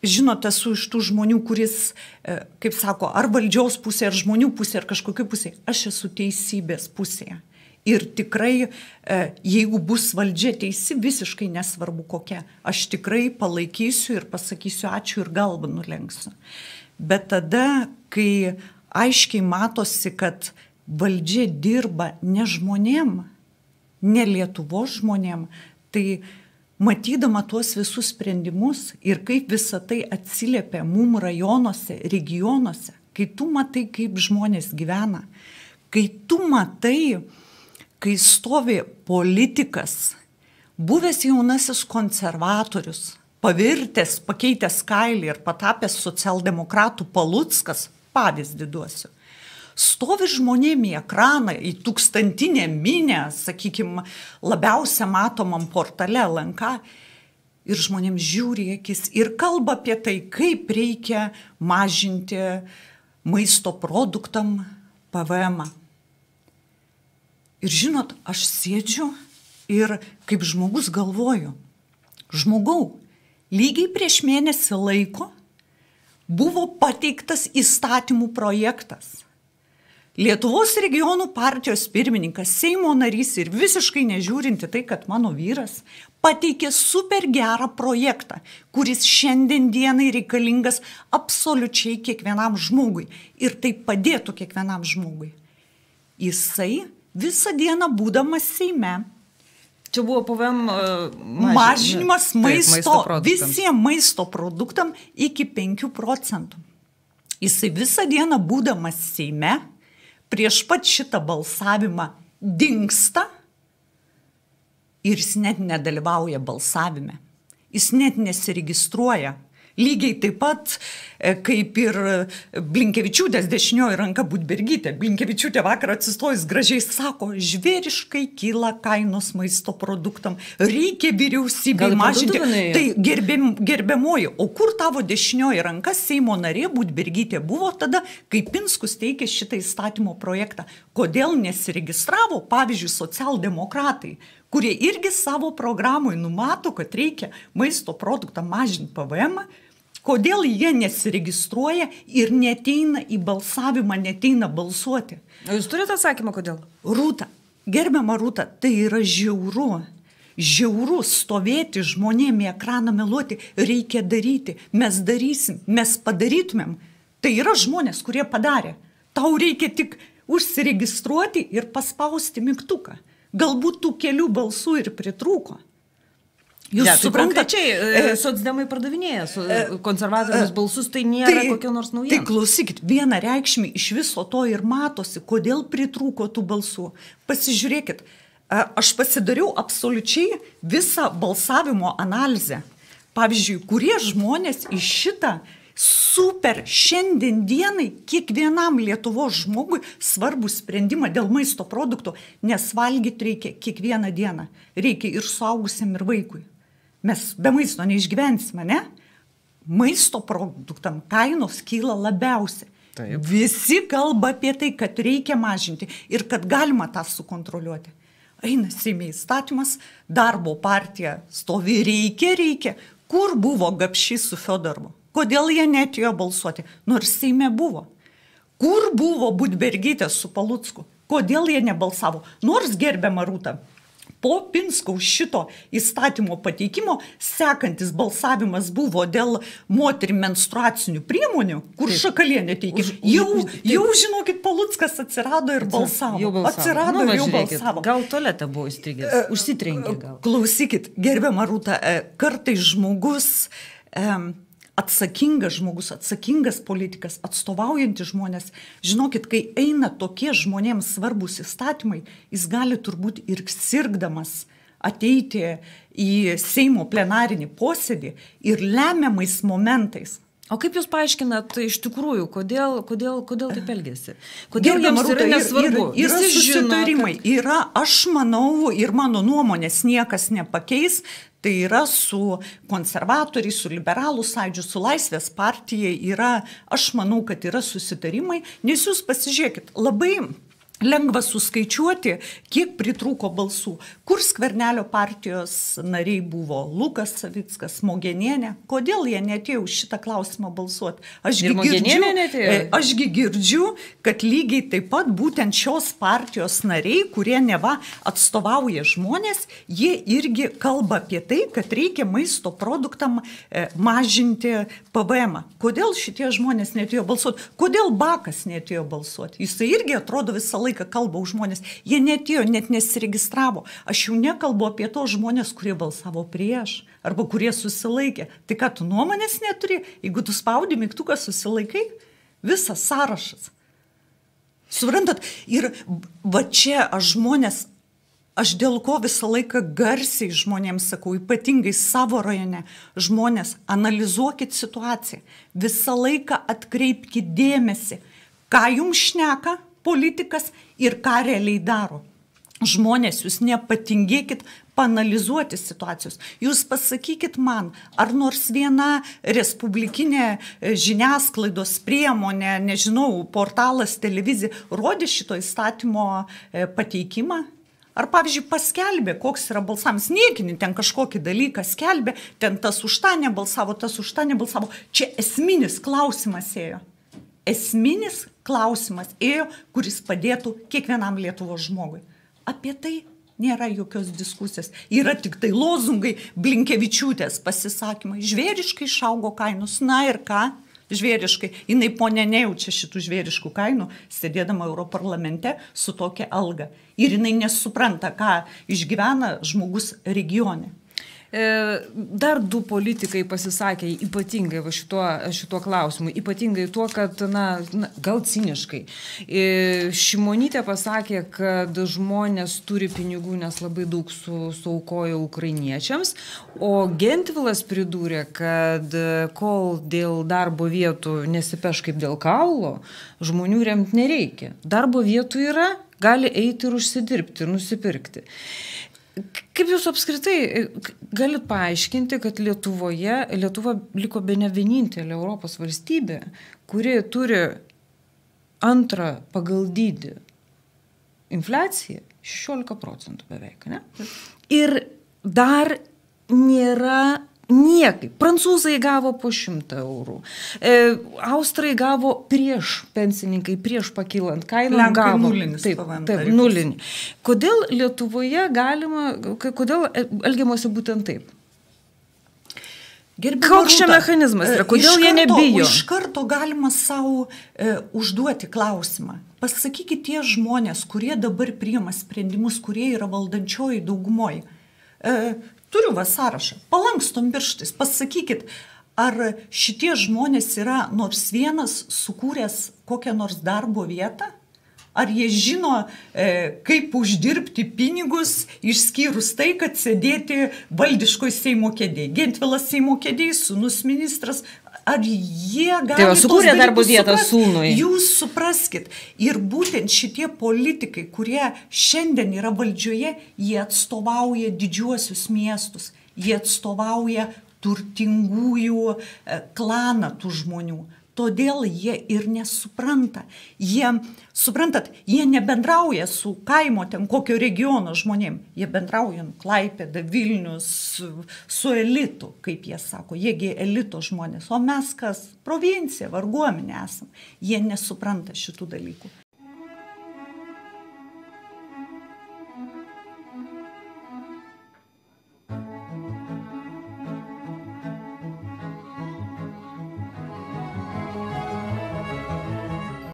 žinot, esu iš tų žmonių, kuris, kaip sako, ar valdžios pusė, ar žmonių pusė, ar kažkokiu pusė. Aš esu teisybės pusėje. Ir tikrai, jeigu bus valdžia teisi, visiškai nesvarbu kokia, aš tikrai palaikysiu ir pasakysiu ačiū ir galvą nulenksiu. Bet tada, kai aiškiai matosi, kad valdžia dirba ne žmonėm, ne Lietuvos žmonėm, tai matydama tuos visus sprendimus ir kaip visa tai atsiliepia mum rajonuose, regionuose, kai tu matai, kaip žmonės gyvena, kai tu matai, kai stovi politikas, buvęs jaunasis konservatorius, pavirtęs, pakeitęs kailį ir patapęs socialdemokratų Paluckas, pavyzdį duosiu, stovi žmonėm į ekraną, į tūkstantinę minę, sakykime, labiausia matomam portale LNK, ir žmonėm žiūri akis ir kalba apie tai, kaip reikia mažinti maisto produktam PVM-ą. Ir žinot, aš sėdžiu ir kaip žmogus galvoju, žmogau, lygiai prieš mėnesį laiko buvo pateiktas įstatymų projektas. Lietuvos regionų partijos pirmininkas, Seimo narys ir visiškai nežiūrinti tai, kad mano vyras pateikė super gerą projektą, kuris šiandien dienai reikalingas absoliučiai kiekvienam žmogui ir tai padėtų kiekvienam žmogui. Jisai visą dieną būdamas Seime. Čia buvo PVM mažinimas visiems maisto produktam iki 5%. Jisai visą dieną būdamas Seime, prieš pat šitą balsavimą dingsta ir jis net nedalyvauja balsavime. Jis net nesiregistruoja. Lygiai taip pat, kaip ir Blinkevičiūtės dešinioji ranka Budbergytė. Blinkevičiūtė vakar atsistojus gražiai sako, žvėriškai kyla kainos maisto produktam, reikia vyriausybei mažinti. Tai gerbiamoji, o kur tavo dešinioji ranka Seimo narė Budbergytė buvo tada, kai Pinskus teikė šitą įstatymo projektą? Kodėl nesiregistravo, pavyzdžiui, socialdemokratai, kurie irgi savo programui numato, kad reikia maisto produktą mažinti PVM-ą? Kodėl jie nesiregistruoja ir neteina į balsavimą, neteina balsuoti? O jūs turite atsakymą, kodėl? Rūta, gerbiama Rūta, tai yra žiauru. Žiauru stovėti žmonėm į ekraną meluoti, reikia daryti, mes darysim, mes padarytumėm. Tai yra žmonės, kurie padarė. Tau reikia tik užsiregistruoti ir paspausti mygtuką. Galbūt tų kelių balsų ir pritrūko. Jūs suprantate, socdemai pardavinėja konservatorius balsus, tai nėra kokia nors naujiena. Tai klausykit, vienareikšmiai iš viso to ir matosi, kodėl pritrūko tų balsų. Pasižiūrėkit, aš pasidariau absoliučiai visą balsavimo analizę. Pavyzdžiui, kurie žmonės iš šitą super šiandien dienai kiekvienam Lietuvos žmogui svarbų sprendimą dėl maisto produktų, nes valgyti reikia kiekvieną dieną. Reikia ir suaugusiam, ir vaikui. Mes be maisto neišgyvensime, ne? Maisto produktam kainos kyla labiausiai. Taip. Visi kalba apie tai, kad reikia mažinti ir kad galima tą sukontroliuoti. Eina Seime įstatymas, darbo partija stovi, reikia. Kur buvo Gapšys su Fiodoru? Kodėl jie netėjo balsuoti? Nors Seime buvo. Kur buvo Budbergytė su Palucku? Kodėl jie nebalsavo? Nors gerbiama Rūta, po Pinskaus šito įstatymo pateikimo sekantis balsavimas buvo dėl moterį menstruacinių priemonių, kur Šakalienė teikė. Jau žinokit, Paluckas atsirado ir balsavo. Atsirado ir jau balsavo. Gal tualete buvo įstrigęs, užsitrenkė gal. Klausykit, gerbiama Rūta, kartais žmogus... atsakingas politikas, atstovaujantis žmonės. Žinokit, kai eina tokie žmonėms svarbus įstatymai, jis gali turbūt ir sirgdamas ateiti į Seimo plenarinį posėdį ir lemiamais momentais. O kaip jūs paaiškinat iš tikrųjų, kodėl taip elgiasi? Kodėl jiems yra nesvarbu? Yra susitarimai. Yra, aš manau, ir mano nuomonės niekas nepakeis, tai yra su konservatoriais, su liberalų sąjūdžiu, su Laisvės partija yra, aš manau, kad yra susitarimai, nes jūs pasižiūrėkit, labai lengva suskaičiuoti, kiek pritrūko balsų. Kur Skvernelio partijos nariai buvo Lukas Savickas, Mogenienė, kodėl jie netėjo už šitą klausimą balsuoti? Ašgi girdžiu, kad lygiai taip pat būtent šios partijos nariai, kurie neva atstovauja žmonės, jie irgi kalba apie tai, kad reikia maisto produktam mažinti PVM. Kodėl šitie žmonės netėjo balsuoti? Kodėl Bakas netėjo balsuoti? Jisai irgi atrodo visą laiką kalba už žmonės. Jie netėjo, net nesiregistravo. Aš jau nekalbu apie tos žmonės, kurie balsavo prieš arba kurie susilaikė. Tai ką, tu nuomonės neturi? Jeigu tu spaudi mygtuką susilaikai, visas sąrašas. Suprantat? Ir va čia aš dėl ko visą laiką garsiai žmonėms sakau, ypatingai savo rajone, žmonės, analizuokit situaciją, visą laiką atkreipkite dėmesį, ką jums šneka politikas ir ką realiai daro. Žmonės, jūs nepatingėkit paanalizuoti situacijos. Jūs pasakykit man, ar nors viena respublikinė žiniasklaidos priemonė, nežinau, portalas, televizija, rodė šito įstatymo pateikimą? Ar, pavyzdžiui, paskelbė, koks yra balsavimas, niekini ten kažkokį dalyką skelbė, ten tas už tą nebalsavo, tas už tą nebalsavo. Čia esminis klausimas ėjo. Esminis klausimas ėjo, kuris padėtų kiekvienam Lietuvos žmogui. Apie tai nėra jokios diskusijos. Yra tik tai lozungai, Blinkevičiūtės pasisakymai. Žvėriškai išaugo kainos. Na ir ką? Žvėriškai. Jinai ponė nejaučia šitų žvėriškų kainų, sėdėdama Europarlamente su tokia alga. Ir jinai nesupranta, ką išgyvena žmogus regione. Dar du politikai pasisakė ypatingai va šituo klausimu, ypatingai tuo, kad, gal ciniškai. Šimonytė pasakė, kad žmonės turi pinigų, nes labai daug suaukojo ukrainiečiams, o Gentvilas pridūrė, kad kol dėl darbo vietų nesipeš kaip dėl kaulo, žmonių remti nereikia. Darbo vietų yra, gali eiti ir užsidirbti, ir nusipirkti. Kaip jūs apskritai galit paaiškinti, kad Lietuva liko bene vienintelė Europos valstybė, kuri turi antrą pagal dydį infliaciją 16% beveik, ne? Ir dar nėra niekaip. Prancūzai gavo po 100 eurų. Austrai gavo pensininkai prieš pakylant kainą gavo. Nulinis. Taip, nulinį. Kodėl Lietuvoje kodėl elgiamasi būtent taip? Koks čia mechanizmas yra? Kodėl jie nebijo? Iš karto galima savo užduoti klausimą. Pasakykit tie žmonės, kurie dabar priima sprendimus, kurie yra valdančioji daugumoji. Turiu sąrašą. Palankstom pirštais. Pasakykit, ar šitie žmonės yra nors vienas sukūręs kokią nors darbo vietą? Ar jie žino, kaip uždirbti pinigus, išskyrus tai, kad sėdėti valdiškoj Seimo kėdėje. Gentvilas Seimo kėdėje, sūnus ministras. Ar jie gali... Tai sukūrė darbo vietą sūnui. Jūs supraskit. Ir būtent šitie politikai, kurie šiandien yra valdžioje, jie atstovauja didžiuosius miestus. Jie atstovauja turtingųjų klaną tų žmonių. Todėl jie ir nesupranta. Jie nebendrauja su kaimo ten kokio regiono žmonėm. Jie bendrauja Klaipėda, Vilnius, su elitu, kaip jie sako. Jiegi elito žmonės. O mes kas? Provincija, varguomenė esam. Jie nesupranta šitų dalykų.